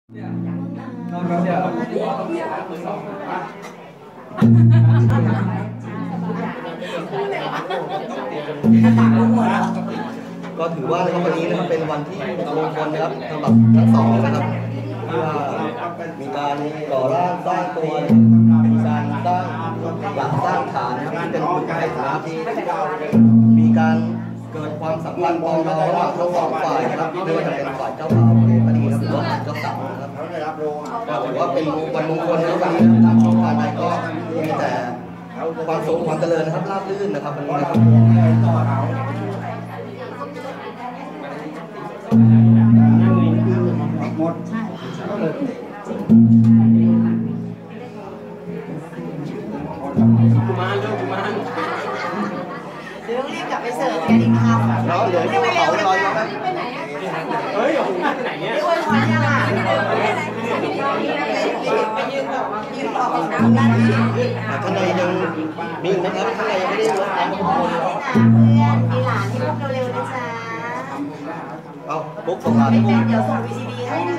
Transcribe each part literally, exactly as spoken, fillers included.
ก็ถือว่านะครับวันนี้นะครับเป็นวันที่มงคลนะครับสำหรับทั้งสองนะครับที่ว่ามีการก่อร่างสร้างตัวมีการสร้างหลักสร้างฐานนะครับที่เป็นบุญไทยนะครับมีการเกิดความสัมพันธ์ปองดองระหว่างทั้งสองฝ่ายนะครับไม่ว่าจะเป็นฝ่ายเจ้าบ่าวในคดีหรือว่าเจ้าสาวนะครับก็ถือว่าเป็นวันมงคลในวันนี้นะครับที่ผ่านไปก็มีแต่ความสุขความเจริญนะครับราบรื่นนะครับวันนี้นะครับหมดกุมารเรื่องกุมารเดี๋ยวรีบกลับไปเสิร์ฟกันอีกครับเนาะเดี๋ยวที่เขาลอยกันไปไหนอ่ะเฮ้ยอยู่ที่ไหนเนี่ยโอ้ยวันยังอ่ะไปยืนต่อยืนต่อน้ำด้านนี้ข้างในยังมีนะครับข้างในยังไม่ได้ลดน้ำเพื่อนมีหลานที่พวกเร็วๆนะจ๊ะเอาปุ๊บส่งหลานให้ปุ๊บเดี๋ยวส่งวีซีดีให้นะ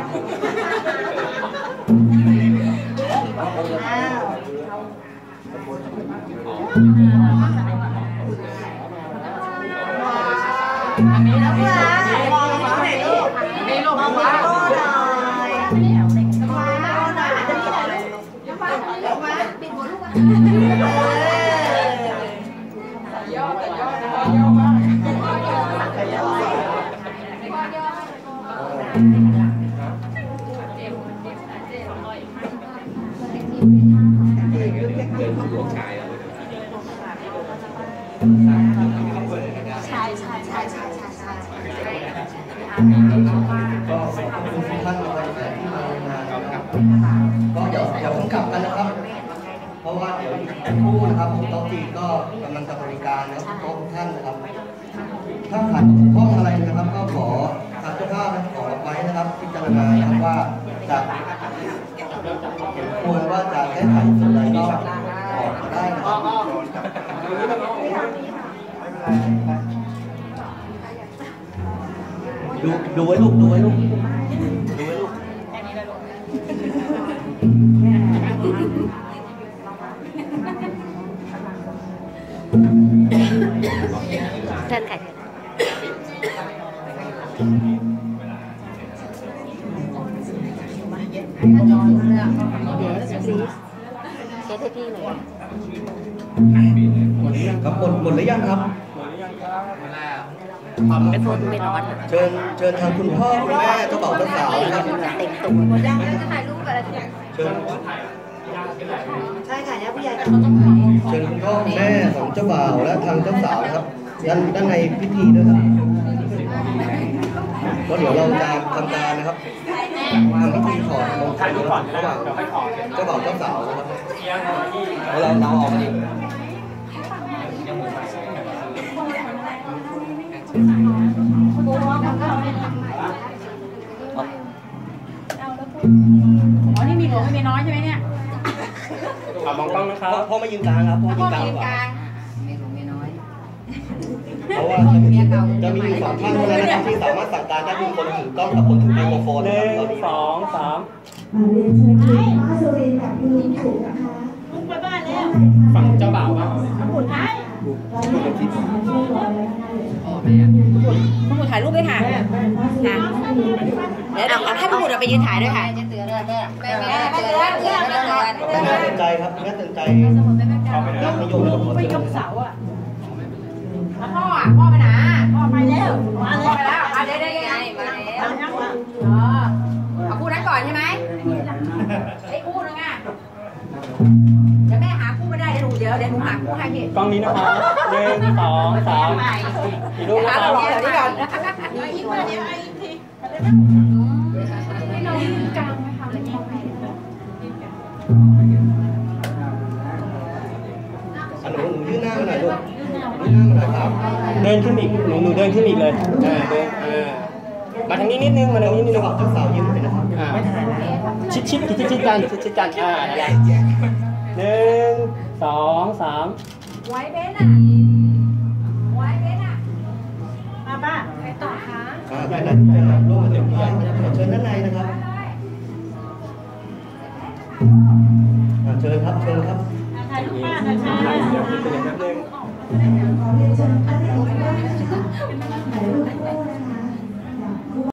อันนี้นะพี่มองมาไหนลูกนี่ลูกมองมาโต้หน่อยมาโต้หน่อยจะนี่หน่อยลูกมาลูกมาปิดหัวลูกอ่ะย่อแต่ย่อนะย่อมากแต่ย่อใช่ใช่ใช่ใช่ใช่ใช่ก็ขอบคุณทุกท่านนะครับที่มางานนะครับก็เดี๋ยวเดี๋ยวผมกลับกันนะครับเพราะว่าเดี๋ยวอีกคู่นะครับผมโต๊ะจีนก็กำลังจะบริการนะครับโต๊ะท่านนะครับถ้าขาดข้องอะไรนะครับก็ขอทางเจ้าภาพขอไว้นะครับพิจารณานะครับว่าจะเห็นควรว่าจะแก้ไขส่วนใดก็ออกมาได้นะครับดูดูไว้ลูกดูไว้ลูกดูไว้ลูกเชิญค่ะเช็ดให้พี่หน่อยครับหมดหมดหรือยังครับไม่พูดไม่ร้อนเชิญเชิญทางคุณพ่อคุณแม่เจ้าบ่าวเจ้าสาวนะครับเต็มตัวหมดยังแล้วจะถ่ายรูปอะไรเชิญใช่ค่ะเนี่ยผู้ใหญ่ก็เชิญคุณพ่อคุณแม่ของเจ้าบ่าวและทางเจ้าสาวนะครับด้านด้านในพิธีด้วยครับก็เดี๋ยวเราจะทำการนะครับทำพิธีถอดมงคลระหว่างเจ้าบ่าวเจ้าสาวนะครับแล้วเราเราออกมาอีกอ๋อนี่มีหลวงไม่มีน้อยใช่ไหมเนี่ยมองกล้องนะครับพ่อไม่ยืนกลางครับพ่อยืนกลางกว่ามีหลวงมีน้อยเพราะว่าจะมีสองท่านเท่านั้นนะครับที่สามารถสั่งการได้คือคนถือกล้องกับคนถือไมโครโฟนหนึ่งสองสามเรียนเชิญคุณป้าสุรินกับคุณลุงถูกนะคะลุงไปบ้านแล้วฝั่งเจ้าบ่าวครับบุญไทยพ่อแม่คุณบุญถ่ายรูปด้วยค่ะค่ะเดี๋ยวเอาให้คุณบุญไปยืนถ่ายด้วยค่ะจะเตือนแม่แม่แม่เตือนเตือนเตือนแม่เตือนใจครับแม่เตือนใจญาติโยมกับไปยกเสาอ่ะแล้วพ่ออ่ะพ่อไปไหนพ่อไปแล้วมาเลยไปแล้วมาได้ได้ไงมาแล้วอ๋อเอาคู่นั้นก่อนใช่ไหมไอ้คู่นึงอ่ะเดี๋ยวแม่หาคู่ไม่ได้เดี๋ยวหนูเดี๋ยวเดี๋ยวหนูหาคู่ให้พี่กล้องนี้นะครับหนึ่งสองสามอีกรูปนะครับเดี๋ยวนี้ก่อนอีกมาเดี๋ยวไอ้ทีให้เรายืนกลางไหมคะแล้วยังไงอันหนูหนูยื่นหน้ามาหน่อยลูกยื่นหน้ามาหน่อยครับเดินขึ้นอีกหนูหนูเดินขึ้นอีกเลยอ่าเดินอ่ามาทางนี้นิดนึงมาทางนี้นิดนึงเจ้าสาวยืนไปนะครับไม่ถ่ายชิดชิดชิดชิดกันชิดชิดกันอ่าอะไรหนึ่งสองสามไว้เบนอ่ะไว้เบนอ่ะมาป้าไปต่อคะอ่าไปไหนไปไหนร่วมกันเต็มที่เชิญด้านในนะครับอ่ะเชิญครับเชิญครับถ่ายรูปป้าถ่ายป้าเดี๋ยวพี่เสด็จแป๊บนึงขอเรียนเชิญท่านเอกราช